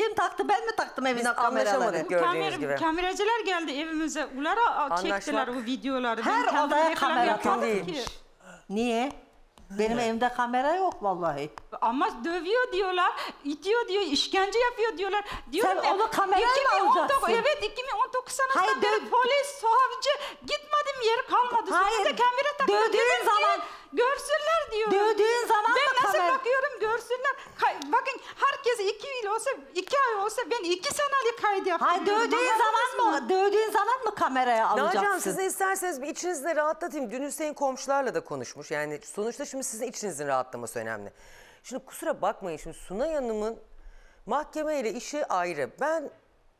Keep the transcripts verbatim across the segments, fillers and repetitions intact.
kim taktı, ben mi taktım evine Biz kameraları? anlaşamadık gördüğünüz Kamer, gibi. Kameracılar geldi evimize. Ulara çektiler o videoları. Her Ben kendim odaya reklam kamera yapmadım takılmış. ki. Niye? Benim evimde kamera yok vallahi. Ama dövüyor diyorlar, itiyor diyor, işkence yapıyor diyorlar. Diyorum Sen ya, onu kamerayla mı iki bin on dokuz alacaksın? Evet, iki bin on dokuz senesinde Hayır, beri döv- polis, savcı gitmedim yer kalmadı. Hayır, Sonra da kamera takıldı. dövdüğün Dedim ki, zaman- görsünler diyorum. Dövdüğün zaman ben mı nasıl kamera- bakıyorum görsünler. Kay- bakın herkes iki yıl olsa, iki ay olsa ben iki senelik kaydı yaptım. Hayır, dövdüğün zaman mı? Dövdüğün zaman mı kameraya alacaksın? Nacihan, siz de isterseniz bir içinizi de rahatlatayım. Dün Hüseyin komşularla da konuşmuş. Yani sonuçta şimdi sizin içinizin rahatlaması önemli. Şimdi kusura bakmayın, şimdi Sunay Hanım'ın mahkemeyle işi ayrı. Ben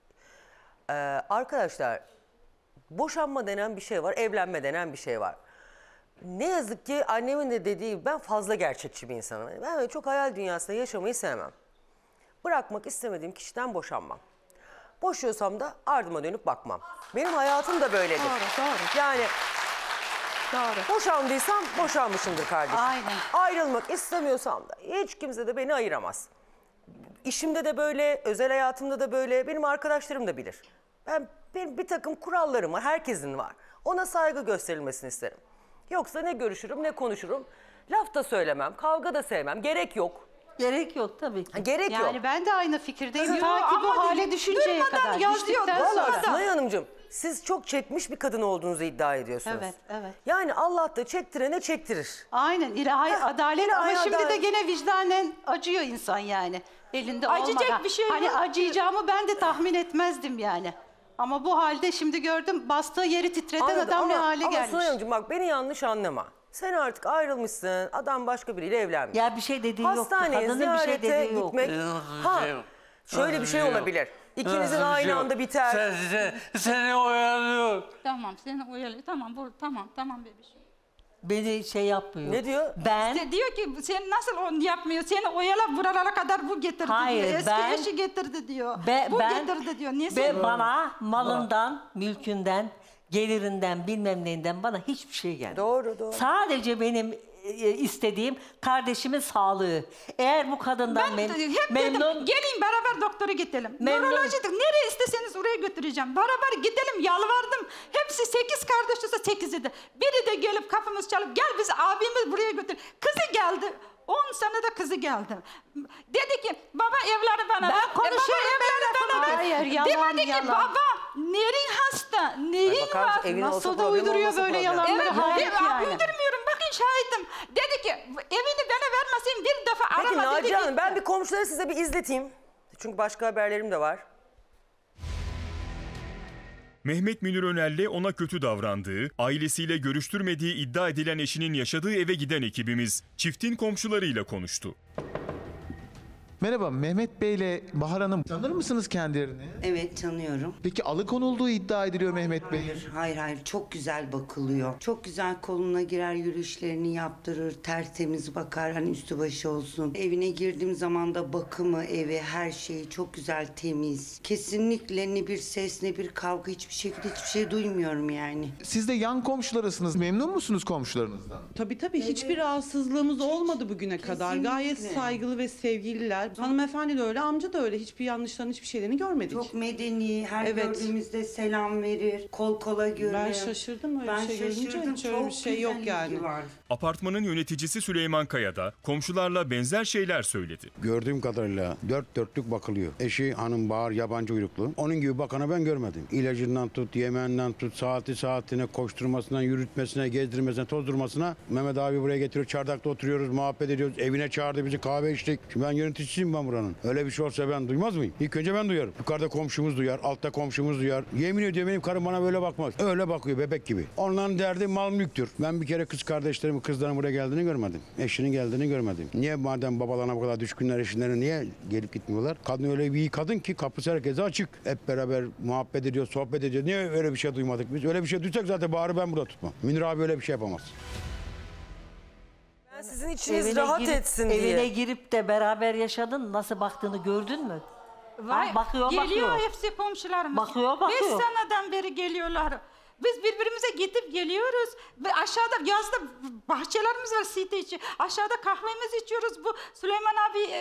e, arkadaşlar, boşanma denen bir şey var, evlenme denen bir şey var. Ne yazık ki annemin de dediği, ben fazla gerçekçi bir insanım. Ben öyle çok hayal dünyasında yaşamayı sevmem. Bırakmak istemediğim kişiden boşanmam. Boşuyorsam da ardıma dönüp bakmam. Benim hayatım da böyledir. Doğru, doğru. Yani Doğru. boşandıysam boşanmışımdır kardeşim. Aynen. Ayrılmak istemiyorsam da hiç kimse de beni ayıramaz. İşimde de böyle, özel hayatımda da böyle, benim arkadaşlarım da bilir. Ben, benim bir takım kurallarım var, herkesin var. Ona saygı gösterilmesini isterim. Yoksa ne görüşürüm ne konuşurum. Laf da söylemem, kavga da sevmem, gerek yok. Gerek yok tabii ki. Ha, gerek yok. Yani ben de aynı fikirdeyim. Yo, Ta ki bu ama hale düşünceye durmadan kadar. yazıyor, Düştükten durmadan. sonra- Vallahi Sunay Hanımcığım, siz çok çekmiş bir kadın olduğunuzu iddia ediyorsunuz. Evet, evet. Yani Allah da çektirene çektirir. Aynen, ilahi Ha, adalet ilahi ama şimdi de adalet. gene vicdanen acıyor insan yani. Elinde Acıyacak olmadan. bir şey Hani yok. acıyacağımı ben de tahmin etmezdim yani. Ama bu halde şimdi gördüm, bastığı yeri titreten Anladım adam ne ama, hale ama gelmiş. Sunay Hanımcığım bak, beni yanlış anlama. Sen artık ayrılmışsın, adam başka biriyle evlenmiş. Ya bir şey dediği yok. Hastaneye Kadının bir şey ziyarete dediği yok. gitmek, ha, şöyle bir şey olabilir. İkinizin aynı anda biter. Sen, sen, seni oyalıyor. Tamam, seni uyarıyor. Tamam, bu, tamam, tamam bebişim. Beni şey yapmıyor. Ne diyor? Ben İşte diyor ki sen nasıl onu yapmıyor? Seni oyala buralara kadar bu getirdi Hayır, diyor. Eski ben- eşi getirdi diyor. Be, bu ben, getirdi diyor. Niye be, sen... bana malından, mülkünden, gelirinden, bilmem neyinden bana hiçbir şey gelmedi. Doğru, doğru. Sadece benim e, istediğim kardeşimin sağlığı. Eğer bu kadından Ben mem- de- hep memnun... dedim gelin beraber doktora gidelim. Memnun- Nörolojidik nereye isteseniz oraya götüreceğim. Beraber gidelim, yalvardım. Hepsi sekiz kardeş olsa sekizi de. Biri de gelip kapımız çalıp gel biz abimiz buraya götür. Kızı geldi. On senede kızı geldi. Dedi ki baba evleri bana Ben ver. E, konuşuyorum, baba evleri bana ver. Hayır, yalan, Demedi ki yalan. baba nerin hasta, neyin Ay, bakar mısın, var. evin Nasıl olsa da problem, uyduruyor olmasa böyle problem. yalanları. Evet, Hayret evet, yani. uydurmuyorum. Bakın şahidim. Dedi ki evini bana vermesin bir defa Peki arama dedi. Naciye Hanım, gitti. ben bir komşuları size bir izleteyim. Çünkü başka haberlerim de var. Mehmet Münir Öner'le ona kötü davrandığı, ailesiyle görüştürmediği iddia edilen eşinin yaşadığı eve giden ekibimiz çiftin komşularıyla konuştu. Merhaba, Mehmet Bey ile Bahar Hanım tanır mısınız kendilerini? Evet, tanıyorum. Peki alıkonulduğu iddia ediliyor Mehmet Bey. Hayır, hayır, hayır. Çok güzel bakılıyor. Çok güzel koluna girer, yürüyüşlerini yaptırır, tertemiz bakar, hani üstü başı olsun. Evine girdiğim zaman da bakımı, evi, her şeyi çok güzel, temiz. Kesinlikle ne bir ses, ne bir kavga, hiçbir şekilde hiçbir şey duymuyorum yani. Siz de yan komşularısınız. Memnun musunuz komşularınızdan? Tabii tabii hiçbir rahatsızlığımız olmadı bugüne kadar. Gayet saygılı ve sevgililer. Hanımefendi de öyle, amca da öyle. Hiçbir yanlışlarını, hiçbir şeylerini görmedik. Çok medeni, her Evet. gördüğümüzde selam verir, kol kola görür. Ben şaşırdım öyle Ben bir şey görünce. şaşırdım, Hiç öyle bir çok şey yok güzel yani. ilgi var. Apartmanın yöneticisi Süleyman Kaya da komşularla benzer şeyler söyledi. Gördüğüm kadarıyla dört dörtlük bakılıyor. Eşi hanım Bahar yabancı uyruklu. Onun gibi bakana ben görmedim. İlacından tut, yemeğinden tut, saati saatine, koşturmasından, yürütmesine, gezdirmesine, tozdurmasına. Mehmet abi buraya getiriyor, çardakta oturuyoruz, muhabbet ediyoruz. Evine çağırdı bizi, kahve içtik. Şimdi ben yöneticisiyim ben buranın. Öyle bir şey olsa ben duymaz mıyım? İlk önce ben duyarım. Yukarıda komşumuz duyar, altta komşumuz duyar. Yemin ediyorum benim karım bana böyle bakmaz. Öyle bakıyor, bebek gibi. Onların derdi mal mülktür. Ben bir kere kız kardeşlerimi, kızların buraya geldiğini görmedim. Eşinin geldiğini görmedim. Niye madem babalarına bu kadar düşkünler, eşinlerine niye gelip gitmiyorlar? Kadın öyle bir iyi kadın ki kapısı herkese açık. Hep beraber muhabbet ediyor, sohbet ediyor. Niye öyle bir şey duymadık biz? Öyle bir şey duysak zaten Bahar'ı ben burada tutmam. Münir abi öyle bir şey yapamaz. Ben sizin içiniz Evine rahat girip, etsin diye. Evine girip de beraber yaşadın, nasıl baktığını gördün mü? Vay, Ha, bakıyor, geliyor bakıyor. hepsi komşularımız. Bakıyor, bakıyor. Beş seneden beri geliyorlar. Biz birbirimize gidip geliyoruz. Ve aşağıda yazda bahçelerimiz var site içi. Aşağıda kahvemizi içiyoruz. Bu Süleyman abi e,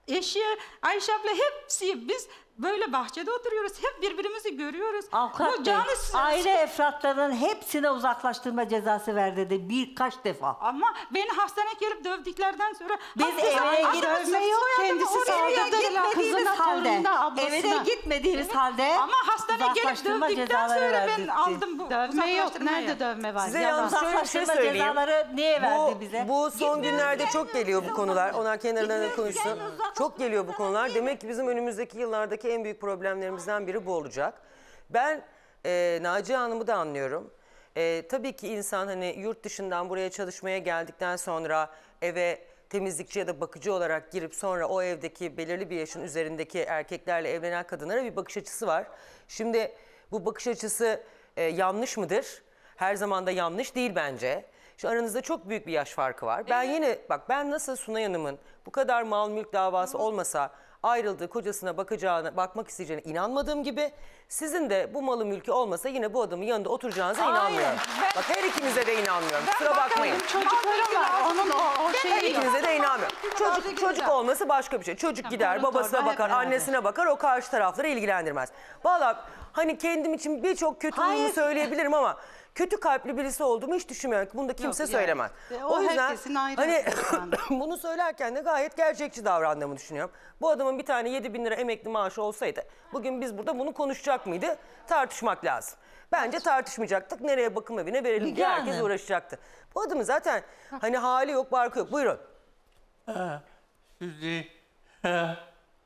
eşi, Ayşe abla hepsi biz böyle bahçede oturuyoruz. Hep birbirimizi görüyoruz. Avukat Bu Bey, canı aile efratlarının hepsine uzaklaştırma cezası verdi de birkaç defa. Ama beni hastaneye gelip dövdüklerden sonra Biz hatta eve sana- git- dövme yok, kendisi oraya saldırdı. Gitmediğimiz Kızına, halde, torununa, ablasına. eve de gitmediğimiz halde ama hastaneye gelip uzaklaştırma dövdükten cezaları sonra ben verdirtti. aldım bu Dövme yok. uzaklaştırmayı. Nerede dövme var? Size Yalan. yalnız şöyle bir şey Uzaklaştırma söyleyeyim. cezaları niye verdi Bu, bize? bu son Gitmiyoruz, günlerde çok gelmiyoruz. geliyor bu konular. Onlar kenarlarına Gitmiyoruz, konuşsun. gelmiyoruz, uzaklaştırma Çok geliyor bu cezaları konular. niye Demek ki bizim önümüzdeki yıllardaki en büyük problemlerimizden biri bu olacak. Ben e, Naciye Hanım'ı da anlıyorum. E, tabii ki insan hani yurt dışından buraya çalışmaya geldikten sonra eve temizlikçi ya da bakıcı olarak girip sonra o evdeki belirli bir yaşın üzerindeki erkeklerle evlenen kadınlara bir bakış açısı var. Şimdi bu bakış açısı e, yanlış mıdır? Her zaman da yanlış değil bence. Şu aranızda çok büyük bir yaş farkı var. Ben yine bak ben nasıl Sunay Hanım'ın bu kadar mal mülk davası olmasa ayrıldığı kocasına bakacağına, bakmak isteyeceğine inanmadığım gibi sizin de bu malı mülkü olmasa yine bu adamın yanında oturacağınıza Hayır, inanmıyorum. ben- Bak her ikinize de inanmıyorum. Ben Kusura bakarım, bakmayın. Çocuklarım var. Onun o, o Ben şeyi Her yok. ikinize de inanmıyorum. Çocuk, Çocuk çocuk güzel. olması başka bir şey. Çocuk gider, torun babasına torba hep bakar, beraber. annesine bakar, o karşı tarafları ilgilendirmez. Vallahi hani kendim için birçok kötü huyumu söyleyebilirim ama kötü kalpli birisi olduğumu hiç düşünmüyorum. Bunu da kimse Yok, söylemez. yani. O herkesin ayrı hani yani. bunu söylerken de gayet gerçekçi davrandığımı düşünüyorum. Bu adamın bir tane yedi bin lira emekli maaşı olsaydı bugün biz burada bunu konuşacak mıydı? Tartışmak lazım. Bence tartışmayacaktık. Nereye bakım evine verelim diye Müge herkes Hanım. uğraşacaktı. Bu adamın zaten hani hali yok, barkı yok. Buyurun. Ha, Şimdi ha,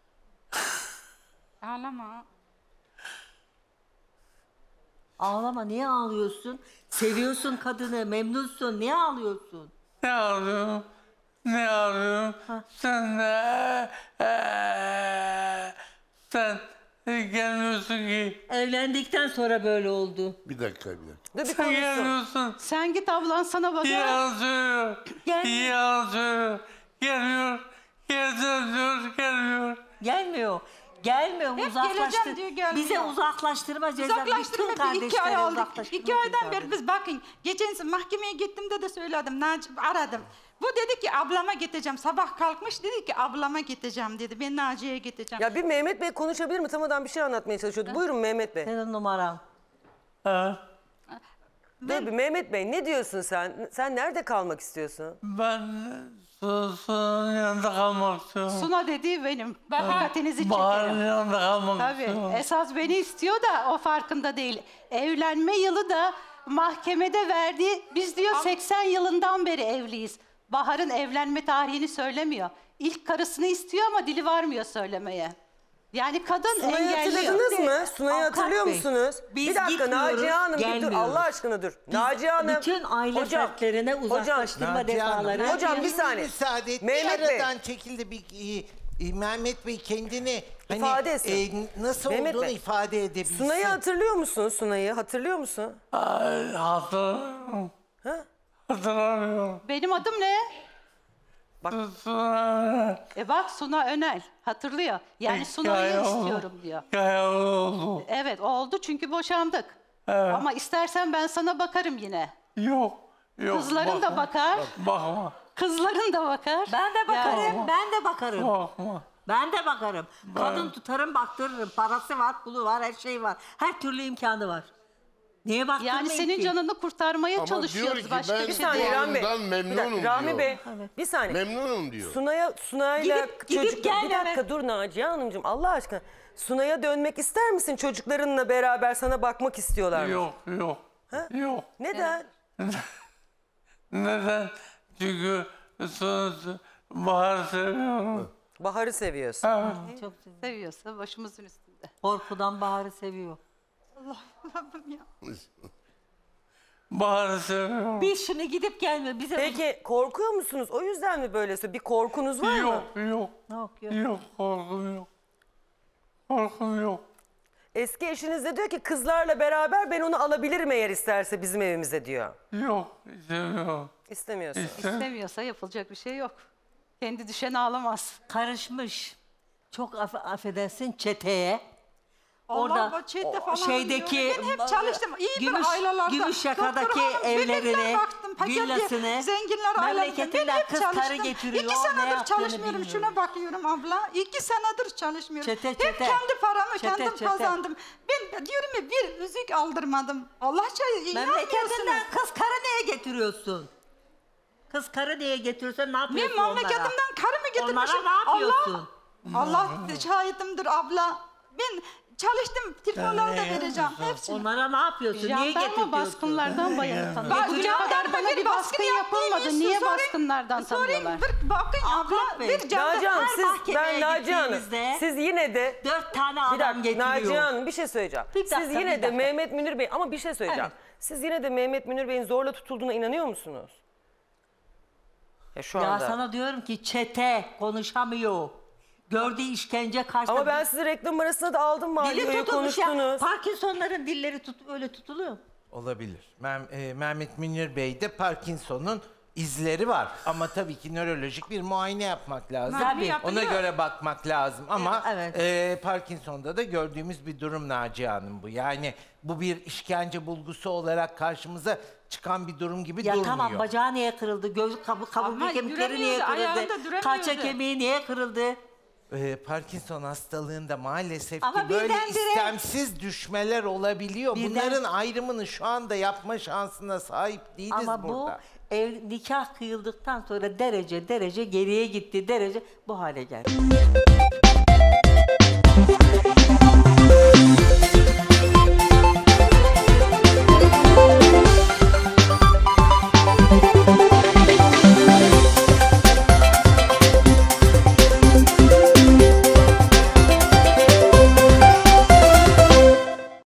Ağlama. Ağlama, niye ağlıyorsun? Seviyorsun kadını, memnunsun. Niye ağlıyorsun? ne alıyorum? Ne alıyorum? Sen de eee, sen gelmiyorsun ki. Evlendikten sonra böyle oldu. Bir dakika bir dakika. Dur bir Sen konuşsun. gelmiyorsun. Sen git ablan sana bakar. Yalan söylüyor. Gelmiyor. Yalan söylüyor. Gelmiyor. Geleceğim diyor, gelmiyor. Gelmiyor. Gelmiyor, Hep uzaklaştır. geleceğim diyor, gelmiyor. Bize uzaklaştırma cezası. Uzaklaştırma Bütün bir iki ay kardeşlere oldu. uzaklaştırma İki aydan cezası. beri biz bakın. Geçen sene mahkemeye gittiğimde de söyledim. Naci, aradım. Bu dedi ki ablama gideceğim. Sabah kalkmış dedi ki ablama gideceğim dedi. Ben Naciye'ye gideceğim. Ya bir Mehmet Bey konuşabilir mi? Tam adam bir şey anlatmaya çalışıyordu. Buyurun Mehmet Bey. Senin numaran. Ha, Dur bir Mehmet Bey ne diyorsun sen? Sen nerede kalmak istiyorsun? ben Suna'nın yanında kalmak istiyorum. Suna dediği benim. Dikkatinizi Bahar'ın çekerim. yanında kalmak Tabii. istiyorum. Esas beni istiyor da o farkında değil. Evlenme yılı da mahkemede verdiği, biz diyor seksen yılından beri evliyiz. Bahar'ın evlenme tarihini söylemiyor. İlk karısını istiyor ama dili varmıyor söylemeye. Yani kadın Sunay'ı engelliyor. hatırladınız mı? Sunay'ı Avukat hatırlıyor Bey, musunuz? biz bir dakika gitmiyoruz, Naciye Hanım bir dur gelmiyoruz. Allah aşkına dur. Biz Naciye Hanım. bütün aile Hocam, fertlerine uzaklaştırma Naciye Hanım, defaları. Hocam bir saniye. Müsaade et. Mehmet bir Bey. aradan çekildi bir e, e, Mehmet Bey kendini hani, İfade etsin. e, nasıl Mehmet olduğunu Bey, ifade edebilsin. Sunay'ı hatırlıyor musun? Sunay'ı hatırlıyor musun? Ay, hatırlamıyorum. Ha? Hatırlamıyorum. Benim adım ne? Suna. E bak Suna Önel. Hatırlıyor. Yani Suna'yı Hikaye oldu. istiyorum diyor. Hikaye oldu. Evet oldu çünkü boşandık. Evet. Ama istersen ben sana bakarım yine. Yok. Yok. Kızların da bakma. bakar. Bakma. Kızların da bakar. Ben de bakarım, Ya. ben de bakarım. Bakma. Ben de bakarım. Kadın tutarım, baktırırım. Parası var, pulu var, her şey var. Her türlü imkanı var. Niye baktırmayayım Yani senin ki? canını kurtarmaya Ama çalışıyoruz. diyor ki Başka ben bir Bir şey saniye değil. Rami Bey. Bundan Bir memnunum dakika, Rami diyor. Bey. Bir saniye. Memnunum diyor. Sunay'a Sunay'la Gidip- gidip çocuk bir gelmeme. dakika dur Naciye Hanımcığım Allah aşkına. Sunay'a dönmek ister misin? Çocuklarınla beraber sana bakmak istiyorlar mı? Yok. Yok. Yok. Neden? Neden? Çünkü sonuçta Bahar seviyorum. Bahar'ı seviyorsun. Evet. Çok seviyor. Seviyorsa başımızın üstünde. Korkudan Bahar'ı seviyor. Allah'ım ya. Bahar'ı seviyorum. Biz şimdi gidip gelme bize. Peki korkuyor musunuz? O yüzden mi böyle söylüyor? Bir korkunuz var mı? Yok. Yok. Yok, yok. Yok. Korkum yok. Korkum yok. Eski eşiniz de diyor ki kızlarla beraber ben onu alabilirim eğer isterse bizim evimize diyor. Yok. İstemiyorum. İstemiyorsun. İstemiyorsa yapılacak bir şey yok. Kendi düşen ağlamaz. Karışmış. Çok aff affedersin çeteye. Allah Orada Allah, çete o falan şeydeki diyor. Ben hep çalıştım. İyi bir Gümüş, ailelarda. Gümüşyaka'daki Doktor hanım, evlerini bebekler baktım. paket diye villasını, zenginler ailelerinde. Ben memleketinden hep kız karı çalıştım. getiriyor. İki ne senedir yaptığını çalışmıyorum. bilmiyorum. Şuna bakıyorum abla. İki senedir çalışmıyorum. Çete, Hep çete. kendi paramı Çete, kendim çete. kazandım. Ben diyorum ya bir yüzük aldırmadım. Allah şey inanmıyorsunuz. Memleketinden kız karı neye getiriyorsun? Kız karı neye getiriyorsun? Ne yapıyorsun Ben onlara? memleketimden karı mı getirmişim? Onlara ne yapıyorsun? Allah, Allah şahidimdir abla. Ben çalıştım, telefonları da vereceğim. Hepsini. Onlara ne yapıyorsun? Niye Jandarma getiriyorsun? baskınlardan bayanı tanıyor. Bak, Bugüne jandarma kadar bana bir bir baskın baskın yaptığını yapılmadı. Niye sorayım- baskınlardan sorayım, tanıyorlar? bir bakın abla, Avukat Bey, bir jandarma. Naciye Hanım her siz, mahkemeye ben Naciye Hanım, gittiğimizde siz yine de dört tane bir adam dakika getiriyor. Naciye Hanım bir şey söyleyeceğim. Bir siz dakika, yine bir de dakika. Mehmet Münir Bey ama bir şey söyleyeceğim. Evet. Siz yine de Mehmet Münir Bey'in zorla tutulduğuna inanıyor musunuz? Ya şu Ya anda. sana diyorum ki çete konuşamıyor. Gördüğü işkence karşısında. Ama ben sizi reklam arasında da aldım mı? dili tutulmuş ya. konuştunuz. Parkinson'ların dilleri tut, öyle tutuluyor. Olabilir. Mem- e, Mehmet Münir Bey'de Parkinson'un izleri var. Ama tabii ki nörolojik bir muayene yapmak lazım. Tabii. Ona göre bakmak lazım. Ama Evet. e, Parkinson'da da gördüğümüz bir durum Naciye Hanım bu. Yani bu bir işkence bulgusu olarak karşımıza çıkan bir durum gibi Ya durmuyor. tamam, bacağı niye kırıldı? Göz kabu, kaburga Ama kemikleri niye yüremiyordu, ayağında kırıldı? duramıyordu. Kalça kemiği niye kırıldı? Ee, Parkinson hastalığında maalesef Ama ki böyle birdenbire- istemsiz düşmeler olabiliyor. Birden- Bunların ayrımını şu anda yapma şansına sahip değiliz Ama burada. bu ev nikah kıyıldıktan sonra derece derece geriye gitti. Derece bu hale geldi.